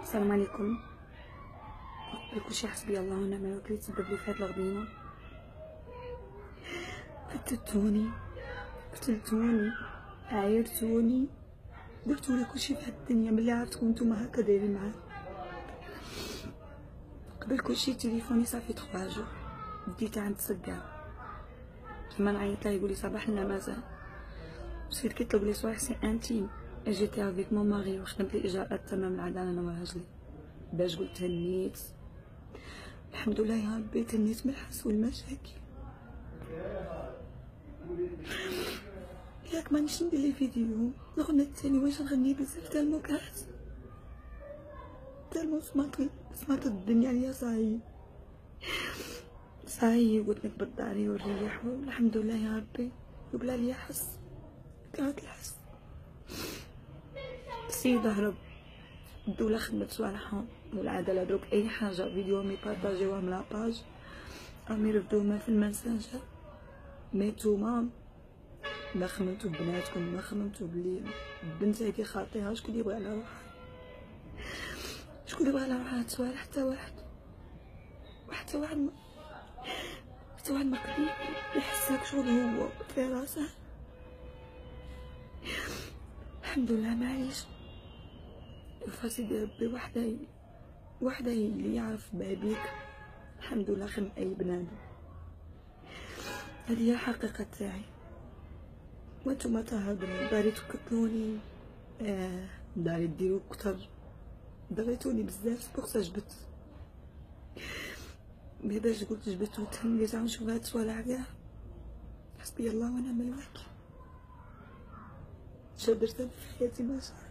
السلام عليكم. كلشي حسبي الله ونعم الوكيل تسبب لي في هاد الغبينه. قتلتوني عايرتوني، درتولي كلشي في هاد الدنيا ملي عرفتكم نتوما هكا دايرين معايا. قبل كلشي تليفوني صافي 3 جور بديت عند السكان، كيما نعيط ليه يقولي صباح لنا مازال. مشيت كيطلب لي صوالح سي انتيم، جيتي افيك مون ماري وخدمت لي اجراءات تمام العداله انا وراجلي باش قلت هنيت. الحمد لله يا ربي تنيت من الحس والمشاكل. ياك مانيش ندير لي فيديو الغنى التاني واش نغني بزاف تاع النكات تاع سمعت الدنيا عليا صاي قلت نكبر داري والريح والحمد لله يا ربي وبلا ليا حس كانت الحس. السيد هرب، الدولة خدمت صوالحهم والعدالة دروك اي حاجة فيديو مي بارطاجيوها من لاباج راهم يردوهم في الماسنجر. مي نتوما ما خممتو ببناتكم، ما خممتو بلي البنت هادي خاطيها. شكون اللي بغى على روحها؟ شكون اللي بغى على روحها تصوالح؟ حتى واحد ما قدر يحسك شغل هو في راسه. الحمد لله معليش فاسيدي ربي وحده هي اللي يعرف بابيك. الحمد لله خير من اي بنادم. هذه هي الحقيقه تاعي. وانتم تهضروا داري تقتلوني، داري ديروا كتر، ضريتوني بزاف بوغ جبت. مي باش قلت جبت وتهنيت عم نشوف هاد الصوالح كاع حسبي الله ونعم الوكيل. شنو درت انا في حياتي؟ ما شاء